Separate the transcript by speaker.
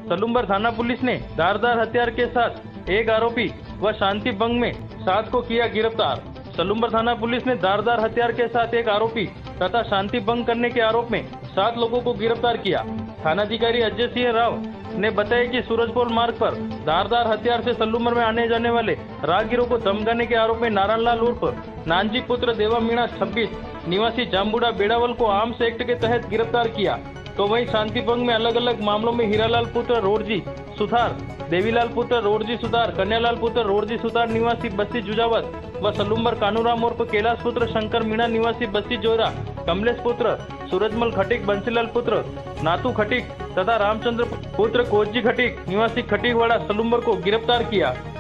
Speaker 1: सलूम्बर थाना पुलिस ने धारदार हथियार के साथ एक आरोपी व शांति भंग में 7 को किया गिरफ्तार। सलूम्बर थाना पुलिस ने धारदार हथियार के साथ एक आरोपी तथा शांति भंग करने के आरोप में 7 लोगों को गिरफ्तार किया। थानाधिकारी अजय सिंह राव ने बताया कि सूरजपोल मार्ग पर धारदार हथियार से सलूम्बर में आने जाने वाले राहगीरों को धमकाने के आरोप में नारायणलाल उर्फ नानजी पुत्र देवा मीणा 26 निवासी जाम्बुड़ा बेड़ावल को आर्म्स एक्ट के तहत गिरफ्तार किया। तो वहीं शांति भंग में अलग अलग मामलों में हीरालाल पुत्र रोडजी सुथार, देवीलाल पुत्र रोडजी सुथार, कन्यालाल पुत्र रोडजी सुथार निवासी बस्ती जुजावत व सलूम्बर कानूराम उर्फ कैलाश पुत्र शंकर मीणा निवासी बस्ती जोरा, कमलेश पुत्र सूरजमल खटीक, बंसीलाल पुत्र नातू खटीक तथा रामचंद्र पुत्र कोजी खटीक निवासी खटीकवाड़ा सलूम्बर को गिरफ्तार किया।